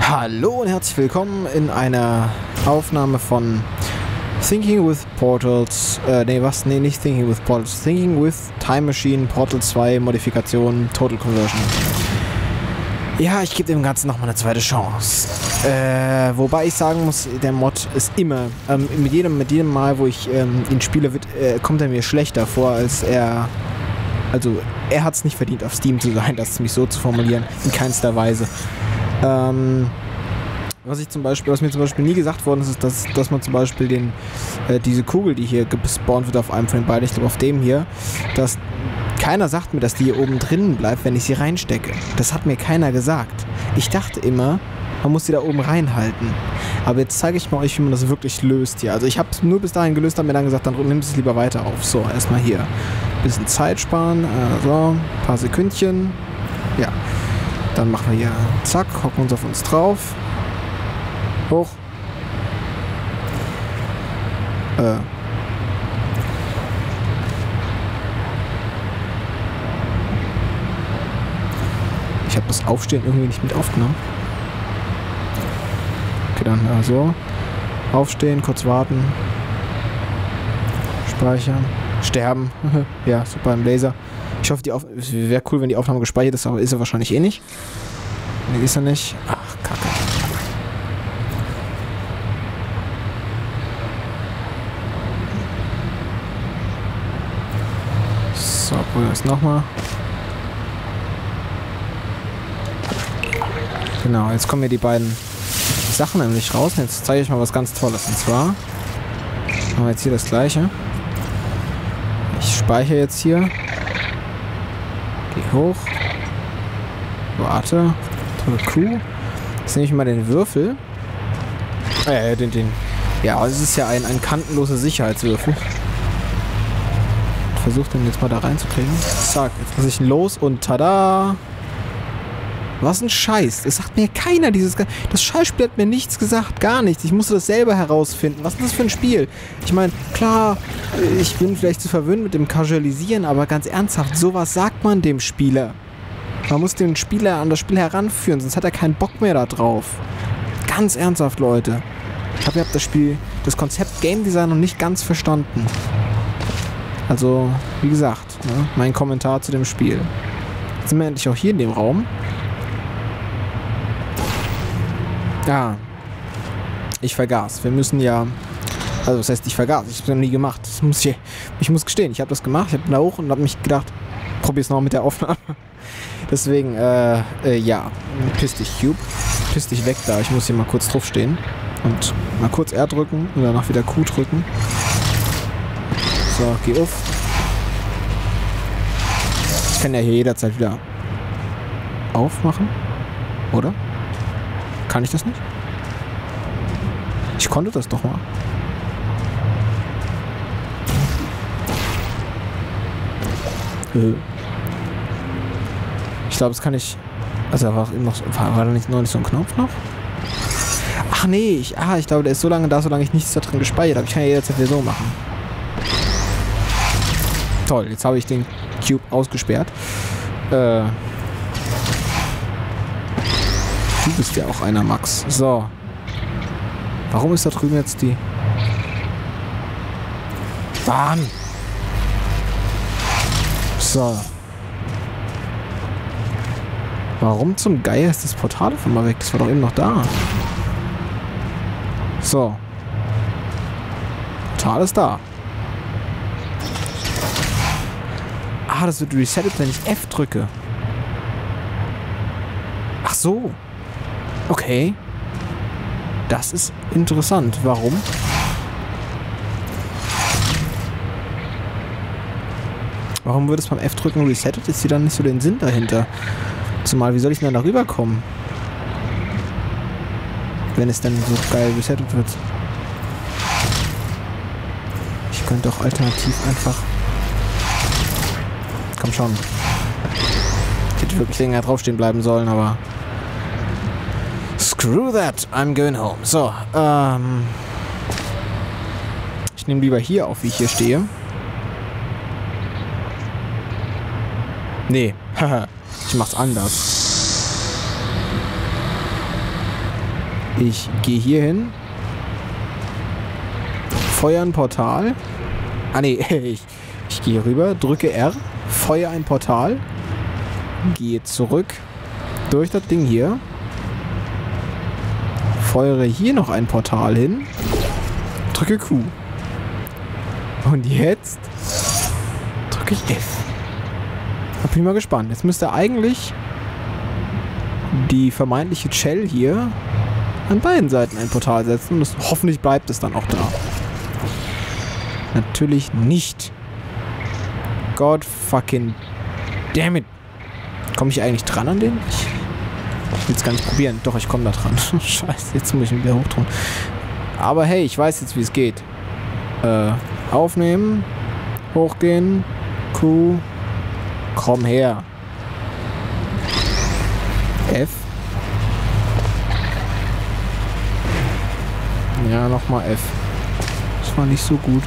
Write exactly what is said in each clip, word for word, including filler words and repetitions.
Hallo und herzlich willkommen in einer Aufnahme von Thinking with Portals, äh, nee, was? Nee, nicht Thinking with Portals, Thinking with Time Machine, Portal zwei, Modifikation, Total Conversion. Ja, ich gebe dem Ganzen nochmal eine zweite Chance. Äh, wobei ich sagen muss, der Mod ist immer, ähm, mit jedem, mit jedem Mal, wo ich ähm, ihn spiele, wird, äh, kommt er mir schlechter vor, als er, also, er hat es nicht verdient, auf Steam zu sein, das mich so zu formulieren, in keinster Weise. Ähm, was ich zum Beispiel, was mir zum Beispiel nie gesagt worden ist, ist, dass, dass man zum Beispiel den, äh, diese Kugel, die hier gespawnt wird auf einem von den beiden, ich glaube auf dem hier, dass keiner sagt mir, dass die hier oben drinnen bleibt, wenn ich sie reinstecke. Das hat mir keiner gesagt. Ich dachte immer, man muss sie da oben reinhalten. Aber jetzt zeige ich mal euch, wie man das wirklich löst hier. Also ich habe es nur bis dahin gelöst, habe mir dann gesagt, dann nimm es lieber weiter auf. So, erstmal hier. Bisschen Zeit sparen, äh, so, ein paar Sekündchen. Ja. Dann machen wir hier, zack, hocken uns auf uns drauf. Hoch. Äh. Ich habe das Aufstehen irgendwie nicht mit aufgenommen. Okay, dann äh, so. Aufstehen, kurz warten. Speichern. Sterben. Ja, super im Laser. Ich hoffe, die Auf wäre cool, wenn die Aufnahme gespeichert ist, aber ist er wahrscheinlich eh nicht. Nee, ist er nicht. Ach, Kacke. So, probieren wir es nochmal. Genau, jetzt kommen hier die beiden Sachen nämlich raus. Und jetzt zeige ich mal was ganz Tolles. Und zwar machen wir jetzt hier das Gleiche. Ich speichere jetzt hier. Geh hoch. Warte. Tolle Kuh. Jetzt nehme ich mal den Würfel. Äh, den, den. Ja, es ist ja ein, ein kantenloser Sicherheitswürfel. Versuche den jetzt mal da reinzukriegen. Zack, jetzt muss ich ihn los und tada! Was ein Scheiß. Es sagt mir keiner dieses... Das Scheißspiel hat mir nichts gesagt. Gar nichts. Ich musste das selber herausfinden. Was ist das für ein Spiel? Ich meine, klar, ich bin vielleicht zu verwöhnt mit dem Casualisieren, aber ganz ernsthaft, sowas sagt man dem Spieler. Man muss den Spieler an das Spiel heranführen, sonst hat er keinen Bock mehr da drauf. Ganz ernsthaft, Leute. Ich glaube, ihr habt das Spiel, das Konzept Game Design noch nicht ganz verstanden. Also, wie gesagt, ne, mein Kommentar zu dem Spiel. Jetzt sind wir endlich auch hier in dem Raum. Ja, ich vergaß. Wir müssen ja, also das heißt, ich vergaß. Ich habe es noch nie gemacht. Das muss ich, ich muss gestehen, ich habe das gemacht. Ich habe da hoch und habe mich gedacht, probier's noch mit der Aufnahme. Deswegen, äh, äh, ja, piss dich, Cube. Piss dich weg da. Ich muss hier mal kurz drauf stehen. Und mal kurz R drücken und danach wieder Q drücken. So, geh auf. Ich kann ja hier jederzeit wieder aufmachen. Oder? Kann ich das nicht? Ich konnte das doch mal. Ich glaube, das kann ich... Also war, noch, war, war da nicht, noch nicht so ein Knopf noch? Ach nee, ich, ah, ich glaube, der ist so lange da, solange ich nichts da drin gespeichert habe. Ich kann ja jederzeit wieder so machen. Toll, jetzt habe ich den Cube ausgesperrt. Äh... Du bist ja auch einer, Max. So. Warum ist da drüben jetzt die... Bam! So. Warum zum Geier ist das Portal auf einmal weg? Das war doch eben noch da. So. Portal ist da. Ah, das wird resettet, wenn ich F drücke. Ach so. Okay. Das ist interessant. Warum? Warum wird es beim F-Drücken resettet? Ist hier dann nicht so den Sinn dahinter? Zumal, wie soll ich denn da rüberkommen? Wenn es dann so geil resettet wird. Ich könnte auch alternativ einfach... Komm schon. Ich hätte wirklich länger draufstehen bleiben sollen, aber... Screw that, I'm going home. So, ähm... ich nehme lieber hier auf, wie ich hier stehe. Nee, haha, ich mach's anders. Ich gehe hier hin. Feuer ein Portal. Ah ne, ich, ich gehe rüber, drücke R, feuer ein Portal. Gehe zurück durch das Ding hier. Feuere hier noch ein Portal hin. Drücke Q. Und jetzt drücke ich F. Da bin ich mal gespannt. Jetzt müsste eigentlich die vermeintliche Shell hier an beiden Seiten ein Portal setzen. Und das, hoffentlich bleibt es dann auch da. Natürlich nicht. God fucking damn it. Komme ich eigentlich dran an den? Ich will es gar nicht probieren. Doch, ich komme da dran. Scheiße, jetzt muss ich ihn wieder hochtun. Aber hey, ich weiß jetzt, wie es geht. Äh, aufnehmen. Hochgehen. Q. Komm her. F. Ja, nochmal F. Das war nicht so gut.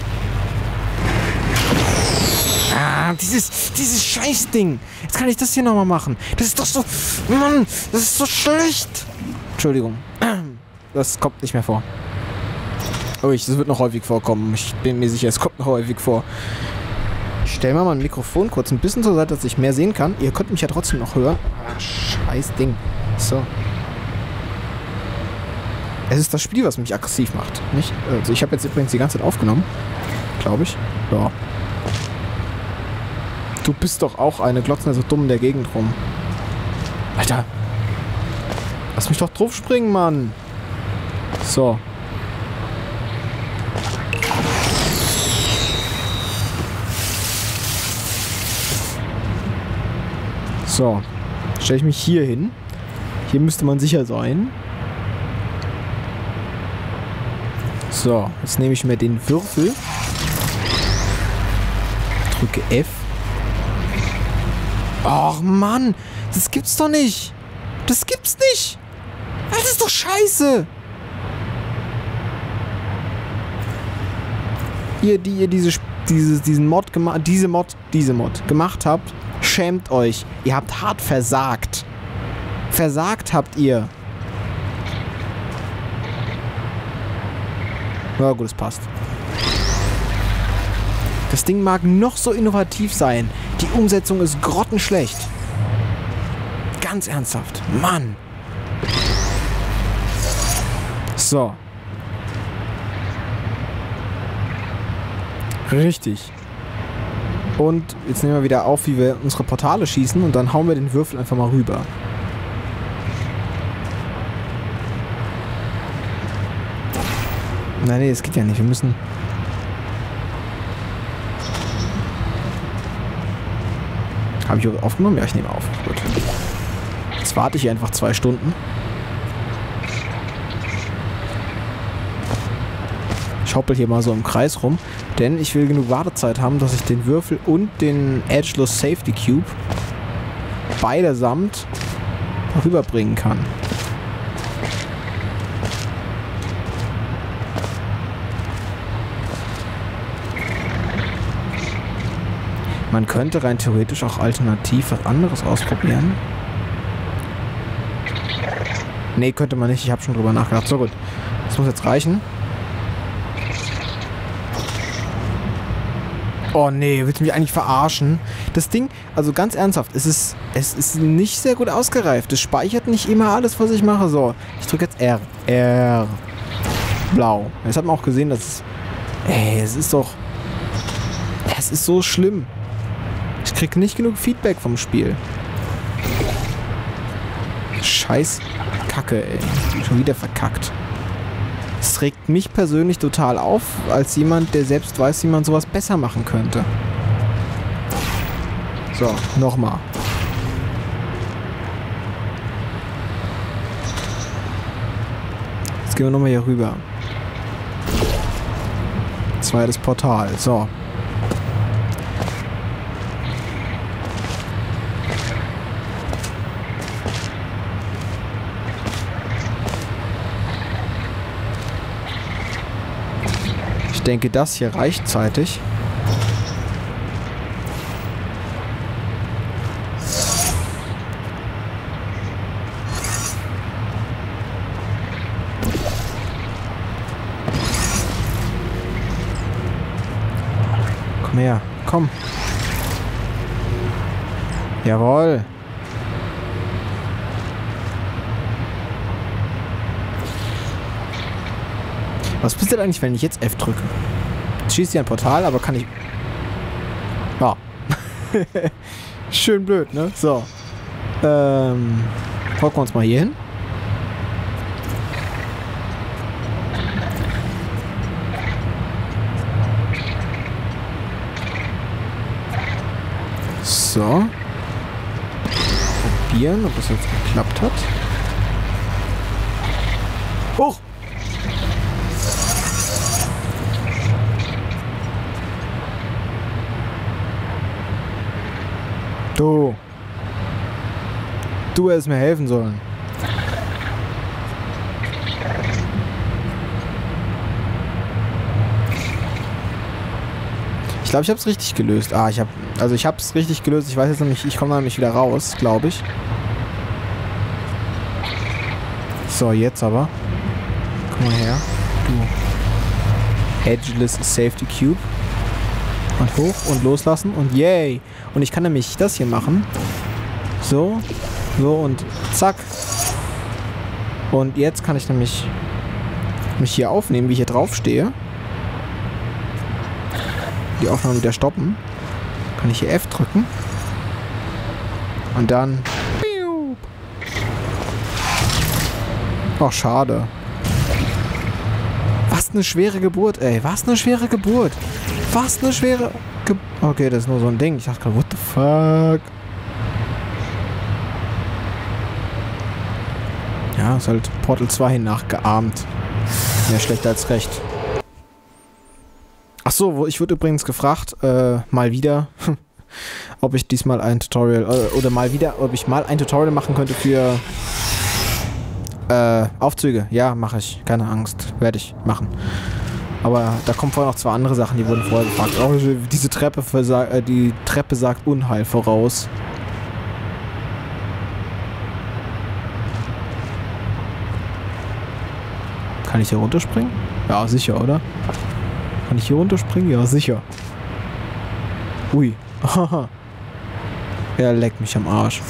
Ah, dieses, dieses Scheißding. Jetzt kann ich das hier nochmal machen. Das ist doch so... Mann, das ist so schlecht. Entschuldigung. Das kommt nicht mehr vor. Oh, ich, das wird noch häufig vorkommen. Ich bin mir sicher, es kommt noch häufig vor. Ich stelle mal mein Mikrofon kurz ein bisschen zur Seite, dass ich mehr sehen kann. Ihr könnt mich ja trotzdem noch hören. Ah, scheiß Ding. So. Es ist das Spiel, was mich aggressiv macht. Nicht? Also ich habe jetzt übrigens die ganze Zeit aufgenommen. Glaube ich. Ja. Du bist doch auch eine Glotzner so dumm in der Gegend rum. Alter. Lass mich doch drauf springen, Mann. So. So. Stelle ich mich hier hin. Hier müsste man sicher sein. So. Jetzt nehme ich mir den Würfel. Drücke F. Ach Mann, das gibt's doch nicht. Das gibt's nicht. Das ist doch scheiße. Ihr, die ihr diese, diese, diesen Mod gemacht, diese Mod, diese Mod gemacht habt, schämt euch. Ihr habt hart versagt. Versagt habt ihr. Ja gut, es passt. Das Ding mag noch so innovativ sein. Die Umsetzung ist grottenschlecht. Ganz ernsthaft. Mann. So. Richtig. Und jetzt nehmen wir wieder auf, wie wir unsere Portale schießen und dann hauen wir den Würfel einfach mal rüber. Nein, nee, das geht ja nicht. Wir müssen... Habe ich aufgenommen? Ja, ich nehme auf. Gut. Jetzt warte ich hier einfach zwei Stunden. Ich hoppel hier mal so im Kreis rum, denn ich will genug Wartezeit haben, dass ich den Würfel und den Edgeless Safety Cube beidersamt rüberbringen kann. Man könnte rein theoretisch auch alternativ was anderes ausprobieren. Nee, könnte man nicht. Ich habe schon drüber nachgedacht. So gut. Das muss jetzt reichen. Oh nee, willst du mich eigentlich verarschen? Das Ding, also ganz ernsthaft, es ist, es ist nicht sehr gut ausgereift. Es speichert nicht immer alles, was ich mache. So, ich drücke jetzt R. R. Blau. Jetzt hat man auch gesehen, dass es... Ey, es ist doch... Es ist so schlimm. Ich krieg nicht genug Feedback vom Spiel. Scheiß Kacke, ey. Schon wieder verkackt. Es regt mich persönlich total auf, als jemand, der selbst weiß, wie man sowas besser machen könnte. So, nochmal. Jetzt gehen wir nochmal hier rüber. Zweites Portal, so. Ich denke, das hier reicht zeitig. Mehr. Komm. Jawohl. Was passiert eigentlich, wenn ich jetzt F drücke? Schießt hier ein Portal, aber kann ich... Ja. Schön blöd, ne? So. Ähm... Hocken wir uns mal hier hin. So. Probieren, ob das jetzt geklappt hat. Hoch! Du. Du hättest mir helfen sollen. Ich glaube, ich habe es richtig gelöst. Ah, ich habe... Also ich habe es richtig gelöst. Ich weiß jetzt nämlich... Ich komme nämlich wieder raus, glaube ich. So, jetzt aber. Komm mal her. Du. Edgeless Safety Cube. Und hoch und loslassen und yay. Und ich kann nämlich das hier machen. So. So und zack. Und jetzt kann ich nämlich mich hier aufnehmen, wie ich hier drauf stehe. Die Aufnahme wieder stoppen. Kann ich hier F drücken. Und dann... Ach, schade. Was eine schwere Geburt, ey. Was eine schwere Geburt. Was eine schwere... Ge okay, das ist nur so ein Ding. Ich dachte gerade, what the fuck? Ja, ist halt Portal zwei nachgeahmt. Mehr schlecht als recht. Achso, ich wurde übrigens gefragt, äh, mal wieder, ob ich diesmal ein Tutorial, äh, oder mal wieder, ob ich mal ein Tutorial machen könnte für äh, Aufzüge. Ja, mache ich. Keine Angst. Werde ich machen. Aber da kommen vorher noch zwei andere Sachen, die wurden vorher gefragt. Oh, diese Treppe, äh, die Treppe sagt Unheil voraus. Kann ich hier runterspringen? Ja, sicher, oder? Kann ich hier runterspringen? Ja, sicher. Ui. Er leckt mich am Arsch.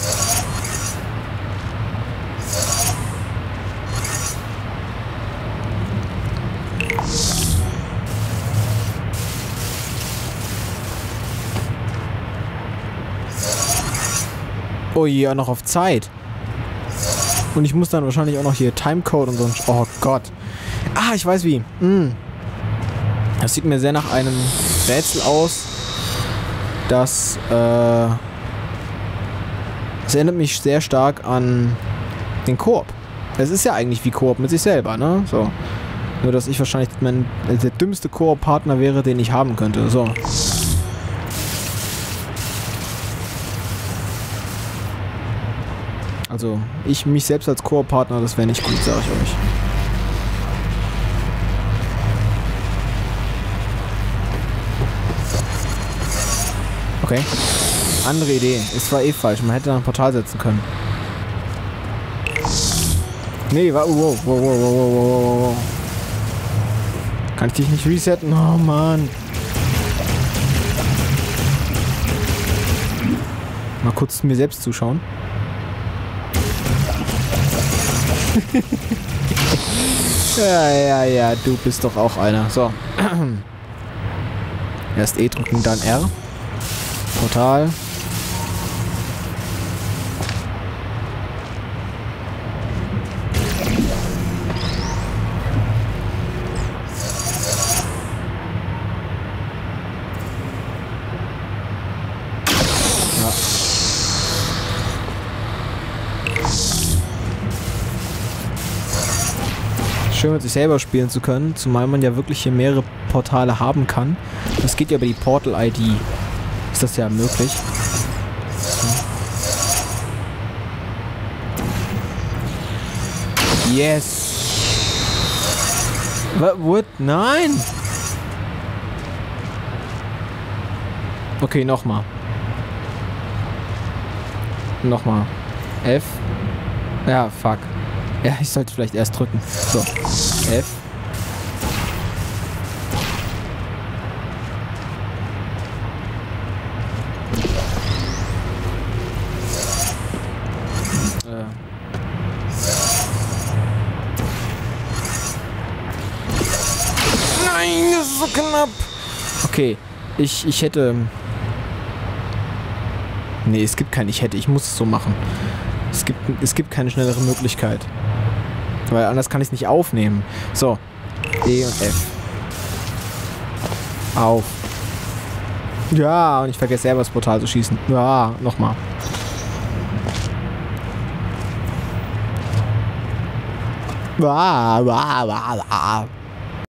Oh ja, noch auf Zeit. Und ich muss dann wahrscheinlich auch noch hier Timecode und so. Oh Gott. Ah, ich weiß wie. Mm. Das sieht mir sehr nach einem Rätsel aus. Das, äh... Das erinnert mich sehr stark an den Koop. Es ist ja eigentlich wie Koop mit sich selber, ne? So. Nur, dass ich wahrscheinlich mein, der dümmste Koop-Partner wäre, den ich haben könnte. So. Also, ich mich selbst als Koop-Partner, das wäre nicht gut, sage ich euch. Okay. Andere Idee. Es war eh falsch. Man hätte da ein Portal setzen können. Nee, war... Wow, wow, wow, wow, wow, wow, wow. Kann ich dich nicht resetten? Oh, Mann. Mal kurz mir selbst zuschauen. Ja, ja, ja. Du bist doch auch einer. So. Erst E drücken, dann R. Portal. Ja. Schön mit sich selber spielen zu können, zumal man ja wirklich hier mehrere Portale haben kann. Das geht ja über die Portal-I D. Ist das ja möglich. Yes. What? What? Nein. Okay, nochmal. Nochmal. F. Ja, fuck. Ja, ich sollte vielleicht erst drücken. So. F. Äh. Nein, das ist so knapp. Okay, ich, ich hätte... Nee, es gibt kein Ich hätte. Ich muss es so machen. Es gibt, es gibt keine schnellere Möglichkeit. Weil anders kann ich es nicht aufnehmen. So. E und F. Auf. Ja, und ich vergesse selber das Portal zu schießen. Ja, nochmal. Ah, ah, ah, ah.